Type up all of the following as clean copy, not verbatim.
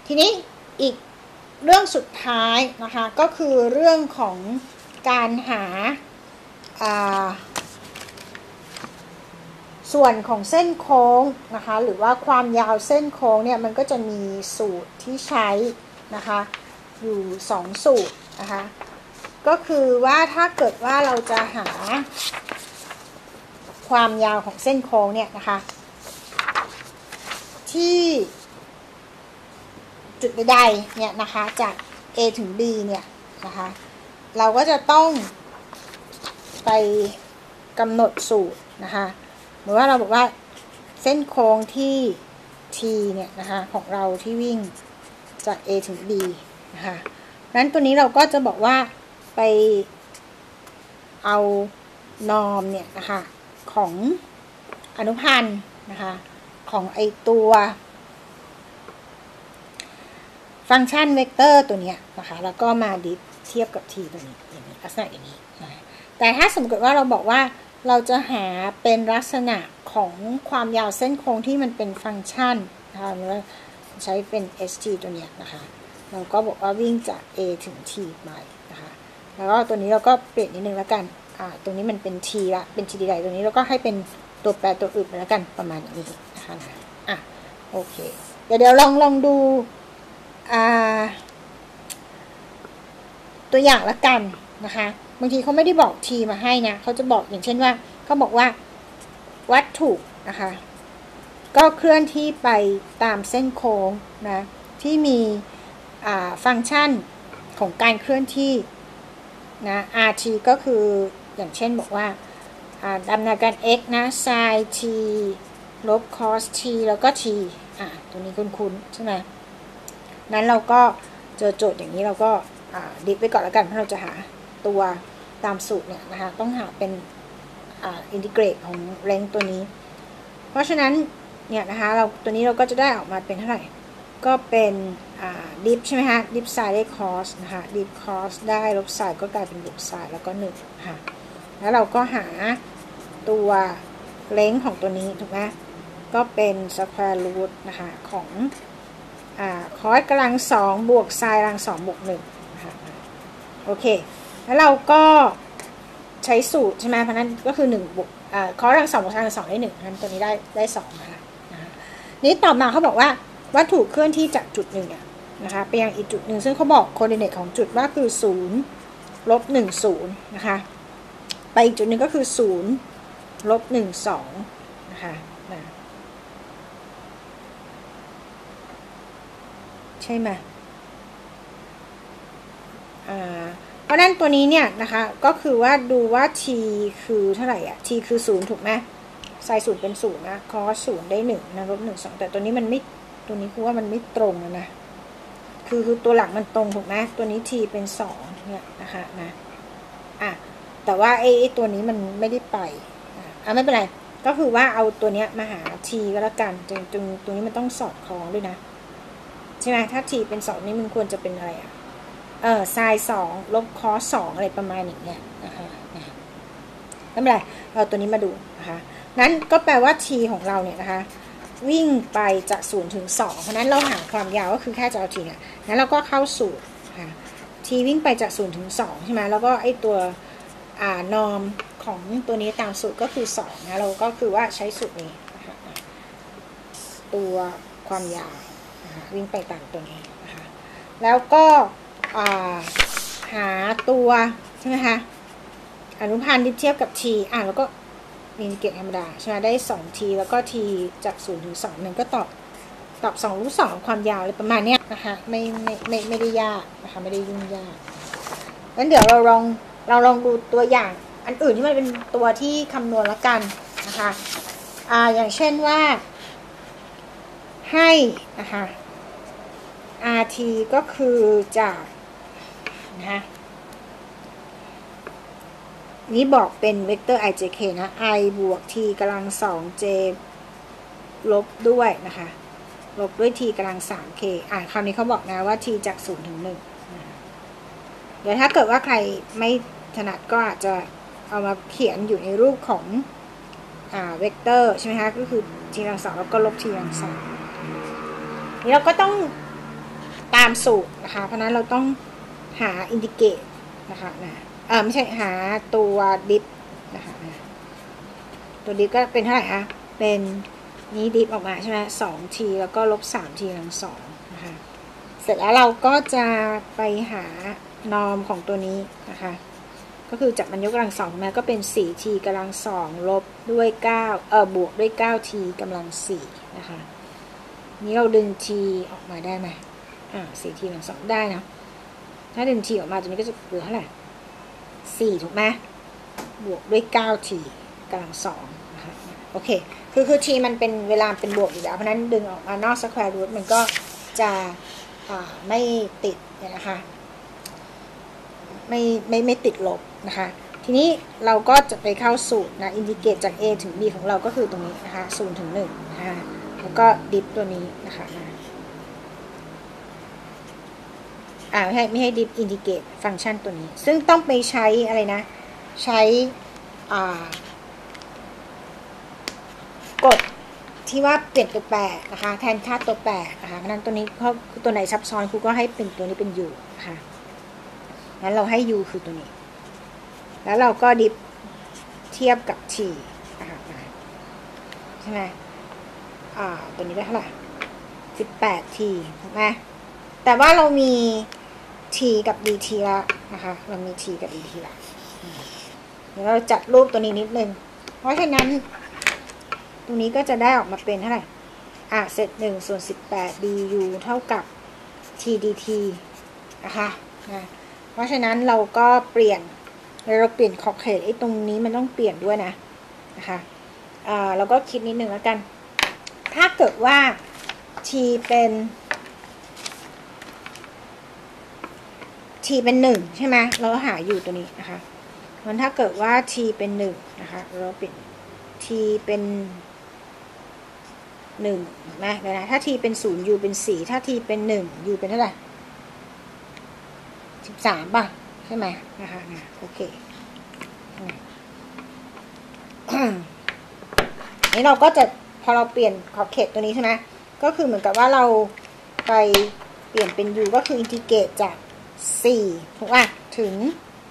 ทีนี้อีกเรื่องสุดท้ายนะคะก็คือเรื่องของการหาส่วนของเส้นโค้งนะคะหรือว่าความยาวเส้นโค้งเนี่ยมันก็จะมีสูตรที่ใช้นะคะอยู่2สูตรนะคะก็คือว่าถ้าเกิดว่าเราจะหาความยาวของเส้นโค้งเนี่ยนะคะที่จุดใดๆเนี่ยนะคะจาก A ถึง B เนี่ยนะคะเราก็จะต้องไปกำหนดสูตรนะคะหรือว่าเราบอกว่าเส้นโค้งที่ T เนี่ยนะคะของเราที่วิ่งจาก A ถึง B นะคะนั้นตัวนี้เราก็จะบอกว่าไปเอานอร์มเนี่ยนะคะของอนุพันธ์นะคะของไอตัวฟังก์ชันเวกเตอร์ตัวนี้นะคะแล้วก็มาดิฟเทียบกับ t ตัวนี้อย่างนี้ลักษณะอย่างนี้นะแต่ถ้าสมมติว่าเราบอกว่าเราจะหาเป็นลักษณะของความยาวเส้นโค้งที่มันเป็นฟังก์ชันนะคะหรือใช้เป็น st ตัวนี้นะคะเราก็บอกว่าวิ่งจาก a ถึง t ไปนะคะแล้วก็ตัวนี้เราก็เปลี่ยนนิดนึงแล้วกันตรงนี้มันเป็น t ละเป็น t ใดตัวนี้เราก็ให้เป็นตัวแปรตัวอื่นไปแล้วกันประมาณนี้นะคะโอเคเดี๋ยวลองดูตัวอย่างละกันนะคะบางทีเขาไม่ได้บอกทีมาให้นะเขาจะบอกอย่างเช่นว่าเขาบอกว่าวัตถุนะคะก็เคลื่อนที่ไปตามเส้นโค้งนะที่มีฟังก์ชันของการเคลื่อนที่นะ rt ก็คืออย่างเช่นบอกว่าดำเนินการ x นะ sin t ลบ cos t แล้วก็ t ตัวนี้คุ้นๆใช่ไหมนั้นเราก็เจอโจทย์อย่างนี้เราก็ดิฟไว้ก่อนแล้วกันเพราะเราจะหาตัวตามสูตรเนี่ยนะคะต้องหาเป็นอินทิเกรตของเรนจ์ตัวนี้เพราะฉะนั้นเนี่ยนะคะตัวนี้เราก็จะได้ออกมาเป็นเท่าไหร่ก็เป็นดิฟใช่ไหมคะดิฟไซน์ได้คอสนะคะดิฟคอสได้ลบไซน์ก็กลายเป็นบวกไซน์แล้วก็1นะคะแล้วเราก็หาตัวเรนจ์ของตัวนี้ถูกไหมก็เป็นสแควร์รูทนะคะของคอสกำลัง2บวกไซน์กำลัง2บวก1นะคะโอเคแล้วเราก็ใช้สูตรใช่ไหมเพราะนั้นก็คือ1บวกคอสกำลัง2บวกไซน์กำลัง2ได้1นั้นตัวนี้ได้2นะคะนี้ต่อมาเขาบอกว่าวัตถุเคลื่อนที่จากจุดหนึ่งนะคะไปยังอีกจุดหนึ่งซึ่งเขาบอกโคอร์ดิเนตของจุดว่าคือ0 ลบ 1 0นะคะไปอีกจุดหนึ่งก็คือ0 ลบ 1 2นะคะใช่ไหมเพราะนั้นตัวนี้เนี่ยนะคะก็คือว่าดูว่า t คือเท่าไหร่t คือ0ถูกไหมไซน์0เป็น0นะคอส0ได้1นะลบ1 2แต่ตัวนี้มันไม่ตัวนี้คือว่ามันไม่ตรงนะคือตัวหลักมันตรงถูกไหมตัวนี้ t เป็น2เนี่ยนะคะแต่ว่าไอ้ตัวนี้มันไม่ได้ไปไม่เป็นไรก็คือว่าเอาตัวนี้มาหา t ก็แล้วกันตรงนี้มันต้องสอดคล้องด้วยนะใช่ไหมถ้า t เป็น2นี่มันควรจะเป็นอะไรไซน์2ลบคอส2อะไรประมาณอย่างเงี้ยนะคะไม่เป็นไรเราตัวนี้มาดูนะคะนั้นก็แปลว่า t ของเราเนี่ยนะคะวิ่งไปจาก0ถึง2เพราะนั้นเราหาความยาวก็คือแค่จะเอา t เนี่ยนั้นเราก็เข้าสูตรค่ะ t วิ่งไปจาก0ถึง2ใช่ไหมแล้วก็ไอตัวนอร์มของตัวนี้ตามสูตรก็คือ2นะเราก็คือว่าใช้สูตรนี้นะคะตัวความยาวนะคะวิ่งไปตามตัวนี้นะคะแล้วก็หาตัวใช่ไหมคะอนุพันธ์ดิฟเทียบกับ t แล้วก็อินทิเกรตธรรมดาใช่ไหมได้ 2t แล้วก็ t จาก0ถึง2มันก็ตอบ2 รูท 2ความยาวอะไรประมาณนี้นะคะไม่ได้ยากนะคะไม่ได้ยุ่งยากงั้นเดี๋ยวเราลองดูตัวอย่างอันอื่นที่มันเป็นตัวที่คำนวณแล้วกันนะคะอย่างเช่นว่าให้นะคะ rt ก็คือจากนะคะนี้บอกเป็นเวกเตอร์ ijk นะ i บวก t กำลัง 2j ลบด้วยนะคะลบด้วย t กำลัง 3k คราวนี้เขาบอกนะว่า t จาก0ถึง1เดี๋ยวถ้าเกิดว่าใครไม่ถนัดก็อาจจะเอามาเขียนอยู่ในรูปของเวกเตอร์ใช่ไหมคะก็คือ t กำลัง 2แล้วก็ลบ t กำลัง 3นี่เราก็ต้องตามสูตรนะคะเพราะนั้นเราต้องหาอินดิเกตนะคะไม่ใช่หาตัวดิฟนะคะตัวดิฟก็เป็นเท่าไหร่คะเป็นนี้ดิฟออกมาใช่ไหม2 t แล้วก็ลบ3 t กำลัง2นะคะเสร็จแล้วเราก็จะไปหานอร์มของตัวนี้นะคะก็คือจากมันยกกำลัง2มาก็เป็น4 t กำลัง2ลบด้วย9บวกด้วย9 t กำลัง4นะคะนี้เราดึง t ออกมาได้ไหม4 t กำลัง2ได้นะถ้าดึง t ออกมาตัวนี้ก็จะเหลือเท่าไหร่4ถูกไหมบวกด้วย9 t กำลัง2นะคะโอเคคือ t มันเป็นเวลาเป็นบวกอยู่แล้วเพราะนั้นดึงออกมานอก square root มันก็จะไม่ติดนะคะไม่ติดลบนะคะทีนี้เราก็จะไปเข้าสูตรนะอินดิเกตจาก a ถึง b ของเราก็คือตรงนี้นะคะ0 ถึง 1นะคะแล้วก็ดิฟตัวนี้นะคะไม่ให้ดิฟอินดิเกตฟังก์ชันตัวนี้ซึ่งต้องไปใช้อะไรนะใช้กดที่ว่าเปลี่ยนตัวแปรนะคะแทนค่าตัวแปรนะคะเพราะนั้นตัวนี้เพราะตัวไหนซับซ้อนครูก็ให้เป็นตัวนี้เป็น u นะคะงั้นเราให้ u คือตัวนี้แล้วเราก็ดิฟเทียบกับ t นะคะใช่ไหมตัวนี้ได้เท่าไหร่18 t ถูกไหมแต่ว่าเรามี t กับ dt แล้วนะคะเรามี t กับ dt แล้วเดี๋ยวเราจัดรูปตัวนี้นิดนึงเพราะฉะนั้นตรงนี้ก็จะได้ออกมาเป็นเท่าไหร่เศษ1 ส่วน 18 du เท่ากับ t dt นะคะเพราะฉะนั้นเราก็เปลี่ยนขอบเขตตรงนี้มันต้องเปลี่ยนด้วยนะคะเราก็คิดนิดนึงแล้วกันถ้าเกิดว่า t เป็น1ใช่ไหมเราหาอยู่ตัวนี้นะคะมันถ้าเกิดว่า t เป็น1นะคะเราเปลี่ยน t เป็น1นะเดี๋ยวนะถ้า t เป็น0 u เป็น4ถ้า t เป็น1 u เป็นเท่าไหร่13ป่ะใช่ไหมนะคะโอเคนี่เราก็จะพอเราเปลี่ยนขอบเขตตัวนี้ใช่ไหมก็คือเหมือนกับว่าเราไปเปลี่ยนเป็น u ก็คืออินทิเกรตจาก4ถูกป่ะถึง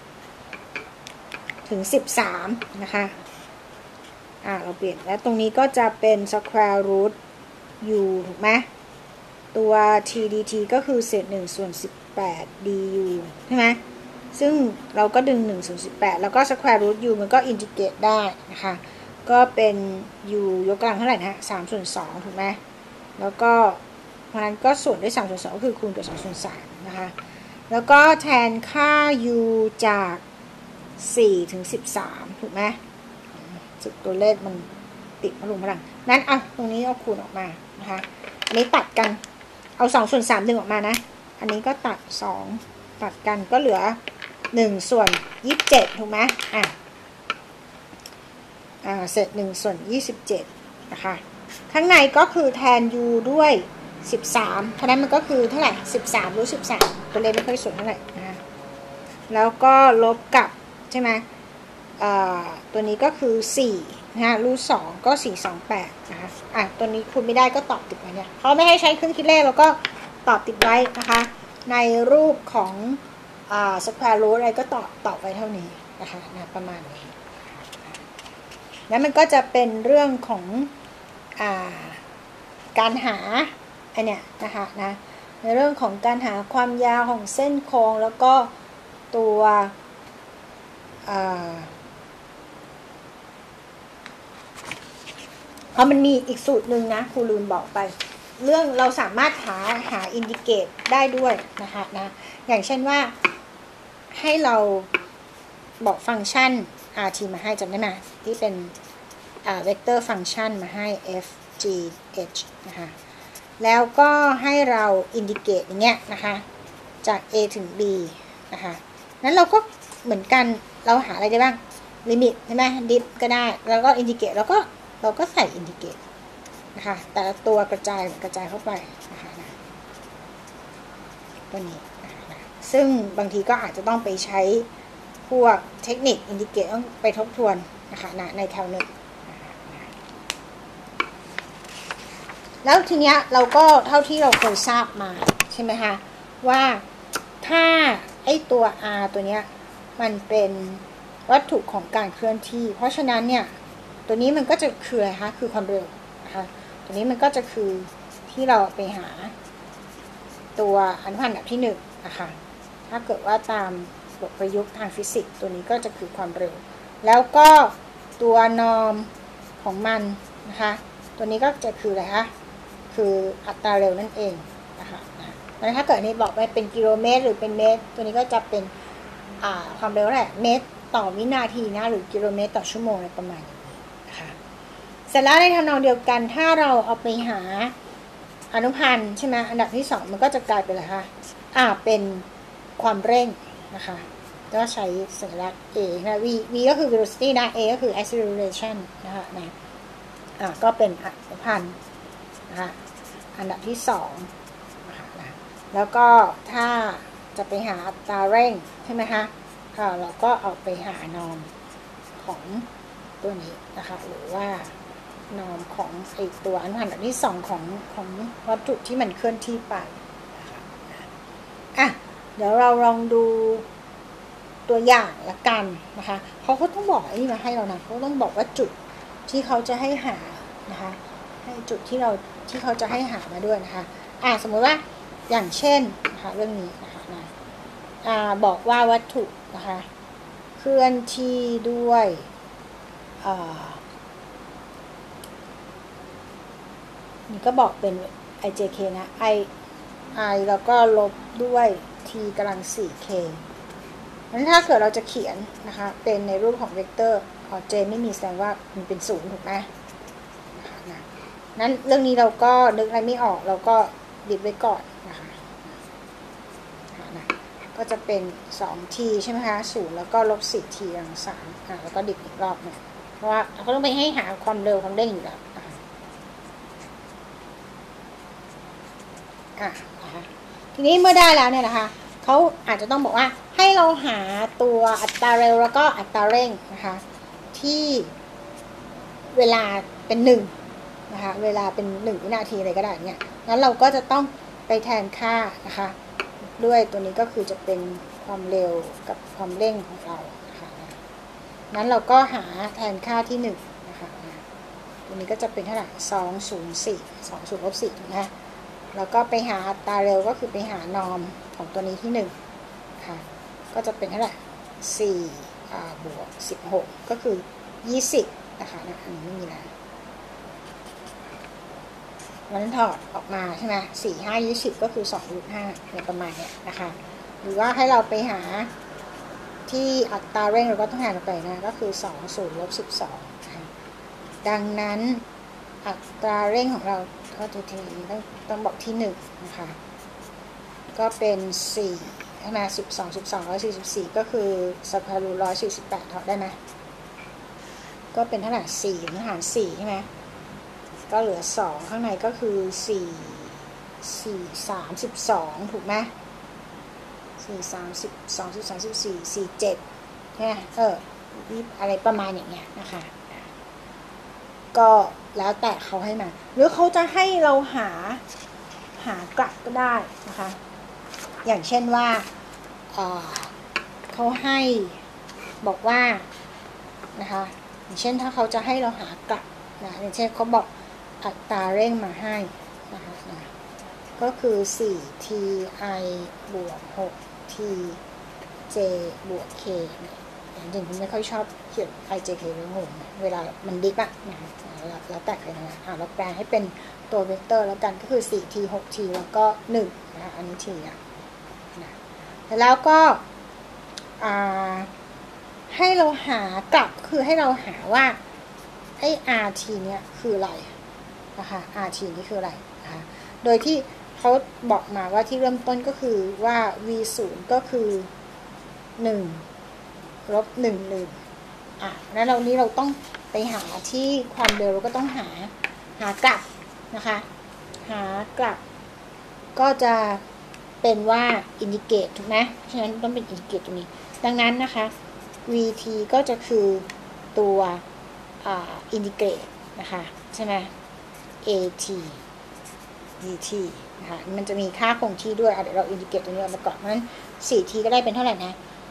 13นะคะเราเปลี่ยนแล้วตรงนี้ก็จะเป็น square root u ถูกไหมตัว t dt ก็คือเศษ1 ส่วน 18 du ใช่ไหมซึ่งเราก็ดึง1 ส่วน 18แล้วก็ square root u มันก็อินทิเกรตได้นะคะก็เป็น u ยกกำลังเท่าไหร่นะ3 ส่วน 2ถูกไหมแล้วก็เพราะนั้นก็ส่วนด้วย3 ส่วน 2ก็คือคูณกับ2 ส่วน 3นะคะแล้วก็แทนค่า u จาก4 ถึง 13ถูกไหมตัวเลขมันติดพลุงพลังนั้นตรงนี้เอาคูณออกมานะคะอันนี้ตัดกันเอา2 ส่วน 3ดึงออกมานะอันนี้ก็ตัด2ตัดกันก็เหลือ1 ส่วน 27ถูกไหมเศษ1 ส่วน 27นะคะข้างในก็คือแทน u ด้วย13เพราะนั้นมันก็คือเท่าไหร่13รูท13ตัวเลขไม่ค่อยสวยเท่าไหร่นะแล้วก็ลบกับใช่ไหมตัวนี้ก็คือ4นะรูท2ก็428นะคะตัวนี้คูณไม่ได้ก็ตอบติดไว้เนี่ยเขาไม่ให้ใช้เครื่องคิดเลขแล้วก็ตอบติดไว้นะคะในรูปของsquare root อะไรก็ตอบไว้เท่านี้นะคะประมาณนี้แล้วมันก็จะเป็นเรื่องของการหาเนี่ยนะคะในเรื่องของการหาความยาวของเส้นโค้งแล้วก็ตัวเพราะมันมีอีกสูตรหนึ่งนะครูลืมบอกไปเรื่องเราสามารถหาอินดิเกตได้ด้วยนะคะอย่างเช่นว่าให้เราบอกฟังก์ชัน rt มาให้จำได้ไหมที่เป็นเวกเตอร์ฟังก์ชันมาให้ f g h นะคะแล้วก็ให้เราอินดิเกตอย่างเงี้ยนะคะจาก a ถึง b นะคะนั้นเราก็เหมือนกันเราหาอะไรได้บ้างลิมิตใช่ไหมดิฟก็ได้แล้วก็อินดิเกตแล้วก็เราก็ใส่อินดิเกตนะคะแต่ละตัวกระจายเข้าไปนะคะตัวนี้นะคะซึ่งบางทีก็อาจจะต้องไปใช้พวกเทคนิคอินดิเกตต้องไปทบทวนนะคะในแถวหนึ่งแล้วทีเนี้ยเราก็เท่าที่เราเคยทราบมาใช่ไหมคะว่าถ้าไอตัว r ตัวเนี้ยมันเป็นวัตถุของการเคลื่อนที่เพราะฉะนั้นเนี่ยตัวนี้มันก็จะคืออะไรคะคือความเร็วนะคะตัวนี้มันก็จะคือที่เราไปหาตัวอนุพันธ์อันดับที่1นะคะถ้าเกิดว่าตามบทประยุกต์ทางฟิสิกส์ตัวนี้ก็จะคือความเร็วแล้วก็ตัวนอร์มของมันนะคะตัวนี้ก็จะคืออะไรคะคืออัตราเร็วนั่นเองนะคะแล้วถ้าเกิดนี้บอกว่าเป็นกิโลเมตรหรือเป็นเมตรตัวนี้ก็จะเป็นความเร็วแหละเมตรต่อวินาทีนะหรือกิโลเมตรต่อชั่วโมงอะไรประมาณนี้นะคะเสร็จแล้วในทำนองเดียวกันถ้าเราเอาไปหาอนุพันธ์ใช่ไหมอันดับที่2มันก็จะกลายเป็นอะไรคะเป็นความเร่งนะคะก็ใช้สัญลักษณ์ a นะ v ก็คือ velocity นะ a ก็คือ acceleration นะคะนะก็เป็นอนุพันธ์นะคะอันดับที่2นะคะนะแล้วก็ถ้าจะไปหาอัตราเร่งใช่ไหมคะเราก็เอาไปหานอร์มของตัวนี้นะคะหรือว่านอร์มของไอตัวอนุพันธ์อันดับที่2ของวัตถุที่มันเคลื่อนที่ไปนะคะเดี๋ยวเราลองดูตัวอย่างละกันนะคะเขาก็ต้องบอกไอ้นี่มาให้เรานะเขาต้องบอกว่าจุดที่เขาจะให้หานะคะให้จุดที่เขาจะให้หามาด้วยนะคะสมมติว่าอย่างเช่นนะคะเรื่องนี้นะคะบอกว่าวัตถุนะคะเคลื่อนที่ด้วยนี่ก็บอกเป็น ijk นะ i แล้วก็ลบด้วย t กำลัง 4k งั้นถ้าเกิดเราจะเขียนนะคะเป็นในรูปของเวกเตอร์j ไม่มีแสดงว่ามันเป็น0ถูกไหมนั้นเรื่องนี้เราก็นึกอะไรไม่ออกเราก็ดิบไว้ก่อนนะคะก็จะเป็น 2t ใช่ไหมคะ0แล้วก็ลบ 10t กำลัง3แล้วก็ดิบอีกรอบนึงเพราะว่าเขาต้องไปให้หาความเร็วความเร่งอยู่แล้วทีนี้เมื่อได้แล้วเนี่ยนะคะเขาอาจจะต้องบอกว่าให้เราหาตัวอัตราเร็วแล้วก็อัตราเร่งนะคะที่เวลาเป็น1นะคะเวลาเป็น1วินาทีอะไรก็ได้เนี่ยงั้นเราก็จะต้องไปแทนค่านะคะด้วยตัวนี้ก็คือจะเป็นความเร็วกับความเร่งของเรานะคะนั้นเราก็หาแทนค่าที่1นะคะตัวนี้ก็จะเป็นเท่าไหร่204 20ลบ4นะแล้วก็ไปหาอัตราเร็วก็คือไปหานอร์มของตัวนี้ที่1ค่ะก็จะเป็นเท่าไหร่4บวก16ก็คือ20นะคะอันนี้ไม่มีแล้วมันถอดออกมาใช่ไหม4 5 20ก็คือ2.5อะไรประมาณเนี้ยนะคะหรือว่าให้เราไปหาที่อัตราเร่งเราก็ต้องหาไปนะก็คือ20ลบ12นะคะดังนั้นอัตราเร่งของเราก็ทีนี้ต้องบอกที่1นะคะก็เป็น4ใช่ไหม12 144ก็คือ148ถอดได้ไหมก็เป็นเท่าไหร่4หาร4ใช่ไหมก็เหลือ2ข้างในก็คือ32ถูกไหม47ใช่ไหมอะไรประมาณอย่างเงี้ยนะคะก็แล้วแต่เขาให้มาหรือเขาจะให้เราหากลับก็ได้นะคะอย่างเช่นว่าเขาให้บอกว่านะคะอย่างเช่นถ้าเขาจะให้เราหากลับนะอย่างเช่นเขาบอกอัตราเร่งมาให้นะคะก็คือ 4t i บวก 6t j บวก k จริงๆไม่ค่อยชอบเขียน i j k เลยงงเวลามันดิกอะนะคะแล้วแต่ใครนะเราแปลให้เป็นตัวเวกเตอร์แล้วกันก็คือ 4t 6t แล้วก็1นะคะอันนี้ t นะแล้วก็ให้เราหากลับคือให้เราหาว่าไอ้ rt เนี่ยคืออะไรนะคะ rt นี่คืออะไรนะคะโดยที่เขาบอกมาว่าที่เริ่มต้นก็คือว่า v0 ก็คือ1ลบ11นั้นเราต้องไปหาที่ความเร็วเราก็ต้องหากลับนะคะหากลับก็จะเป็นว่าอินดิเกตถูกไหมฉะนั้นต้องเป็นอินดิเกตตรงนี้ดังนั้นนะคะ vt ก็จะคือตัวอินดิเกตนะคะใช่ไหม at vt นะคะมันจะมีค่าคงที่ด้วยเดี๋ยวเราอินทิเกรตตรงนี้ออกมาก่อนเพราะฉะนั้น 4t ก็ได้เป็นเท่าไหร่นะ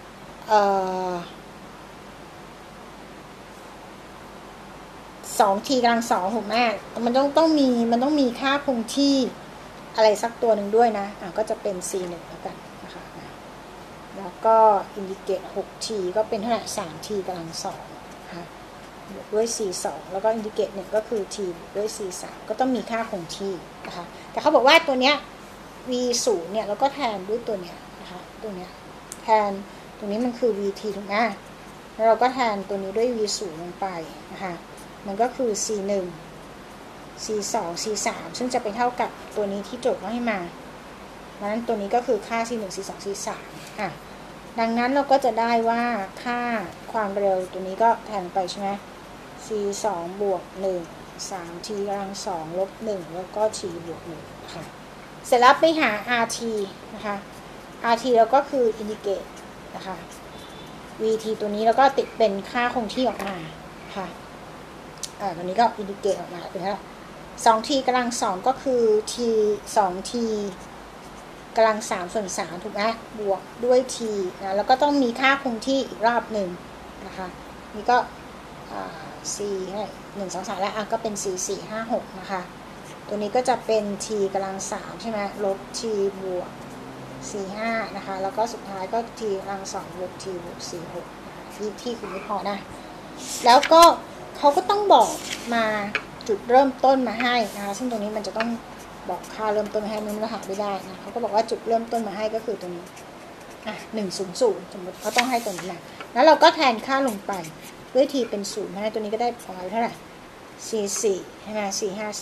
2t กำลัง2ถูกไหมมันต้องมีค่าคงที่อะไรสักตัวหนึ่งด้วยนะก็จะเป็น c1 แล้วกันนะคะแล้วก็อินทิเกรต 6t ก็เป็นเท่าไหร่ 3t กำลัง2นะคะบวกด้วย c2 แล้วก็อินทิเกรต1ก็คือ t บวกด้วย c3 ก็ต้องมีค่าคงที่นะคะแต่เขาบอกว่าตัวเนี้ย v0 เนี่ยเราก็แทนด้วยตัวเนี้ยนะคะตัวเนี้ยแทนตรงนี้มันคือ vt ถูกไหมแล้วเราก็แทนตัวนี้ด้วย v0 ลงไปนะคะมันก็คือ c1 c2 c3 ซึ่งจะเป็นเท่ากับตัวนี้ที่โจทย์ให้มาดังนั้นตัวนี้ก็คือค่า c1 c2 c3 ดังนั้นเราก็จะได้ว่าค่าความเร็วตัวนี้ก็แทนไปใช่ไหม c2 บวก1 3t กำลัง2ลบ1แล้วก็ t บวก1นะคะเสร็จแล้วไปหา rt นะคะ rt แล้วก็คืออินทิเกรตนะคะ vt ตัวนี้แล้วก็ติดเป็นค่าคงที่ออกมาค่ะตัวนี้ก็อินทิเกรตออกมาเป็นเท่าไหร่ 2t กำลัง2ก็คือ t 2t กำลัง3ส่วน3ถูกไหมบวกด้วย t นะแล้วก็ต้องมีค่าคงที่อีกรอบหนึ่งนะคะนี่ก็c 1 2 3แล้วก็เป็น c 4 5 6นะคะตัวนี้ก็จะเป็น t กำลัง3ใช่ไหมลบ t บวก c 5นะคะแล้วก็สุดท้ายก็ t กำลัง2บวก t บวก c 6ที่คือไม่พอนะแล้วก็เขาก็ต้องบอกมาจุดเริ่มต้นมาให้นะคะซึ่งตรงนี้มันจะต้องบอกค่าเริ่มต้นมาให้มันหาไม่ได้นะเขาก็บอกว่าจุดเริ่มต้นมาให้ก็คือตรงนี้100สมมติเขาต้องให้ตรงนี้นะแล้วเราก็แทนค่าลงไปด้วย t เป็น0เพราะฉะนั้นตัวนี้ก็ได้พอยเท่าไหร่ c 4ใช่ไหม c 5 c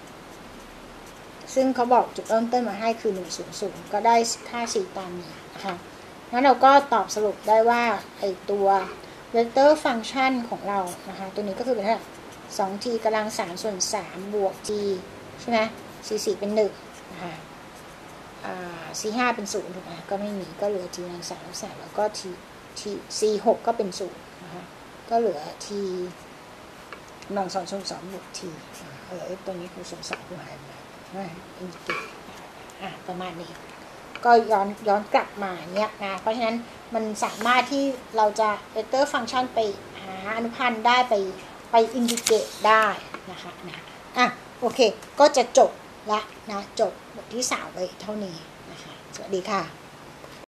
6ซึ่งเขาบอกจุดเริ่มต้นมาให้คือ100ก็ได้ค่า c ตามนี้นะคะงั้นเราก็ตอบสรุปได้ว่าไอตัวเวกเตอร์ฟังก์ชันของเรานะคะตัวนี้ก็คือเป็นเท่าไหร่ 2t กำลัง3ส่วน3บวก t ใช่ไหม c4 เป็น1นะคะc5 เป็น0ถูกไหมก็ไม่มีก็เหลือ t กำลัง3ลบ3แล้วก็ c6 ก็เป็น0นะคะก็เหลือ t กำลัง2ส่วน2บวก t ตัวนี้คือส่วน2คือหายไปอินทิเกรตประมาณนี้ก็ย้อนกลับมาเนี้ยนะเพราะฉะนั้นมันสามารถที่เราจะเวกเตอร์ฟังก์ชันไปหาอนุพันธ์ได้ไปอินทิเกรตได้นะคะโอเคก็จะจบละนะจบบทที่3ไว้เท่านี้นะคะสวัสดีค่ะ